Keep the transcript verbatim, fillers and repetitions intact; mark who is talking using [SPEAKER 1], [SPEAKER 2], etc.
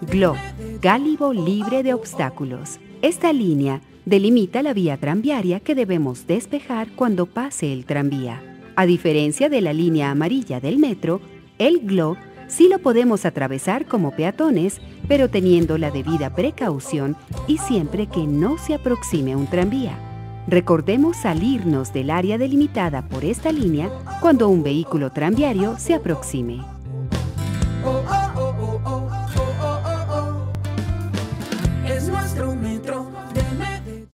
[SPEAKER 1] GLO, Gálibo Libre de Obstáculos. Esta línea delimita la vía tranviaria que debemos despejar cuando pase el tranvía. A diferencia de la línea amarilla del metro, el GLO sí lo podemos atravesar como peatones, pero teniendo la debida precaución y siempre que no se aproxime un tranvía. Recordemos salirnos del área delimitada por esta línea cuando un vehículo tranviario se aproxime.